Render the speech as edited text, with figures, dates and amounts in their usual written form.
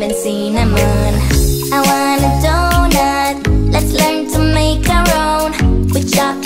and cinnamon. I want a donut, let's learn to make our own with chocolate